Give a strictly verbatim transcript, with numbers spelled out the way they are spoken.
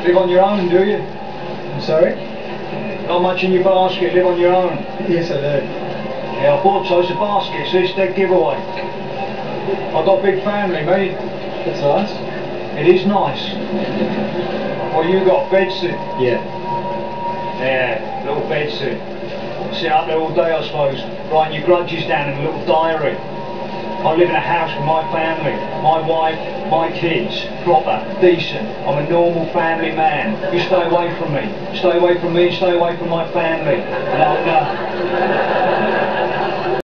Live on your own, do you? I'm sorry? Not much in your basket, live on your own. Yes, I do. Yeah, I thought so, it's a basket, so it's dead giveaway. I've got a big family, mate. That's nice. It is nice. Well, you got a bedsit. Yeah. Yeah, little bedsit. Sit up there all day, I suppose, writing your grudges down in a little diary. I live in a house with my family, my wife, my kids, proper, decent. I'm a normal family man. You stay away from me. Stay away from me, stay away from my family. And I'll, uh,